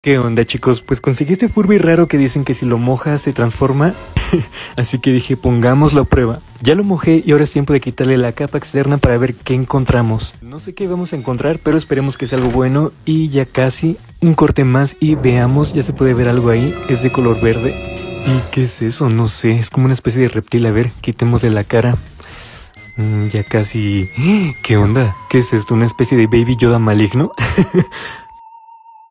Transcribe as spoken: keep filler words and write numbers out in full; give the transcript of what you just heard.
¿Qué onda, chicos? Pues conseguí este Furby raro que dicen que si lo mojas se transforma. Así que dije, pongámoslo a prueba. Ya lo mojé y ahora es tiempo de quitarle la capa externa para ver qué encontramos. No sé qué vamos a encontrar, pero esperemos que sea algo bueno. Y ya casi, un corte más y veamos, ya se puede ver algo ahí. Es de color verde. ¿Y qué es eso? No sé, es como una especie de reptil. A ver, quitémosle la cara. Mm, ya casi... ¿Qué onda? ¿Qué es esto? ¿Una especie de Baby Yoda maligno?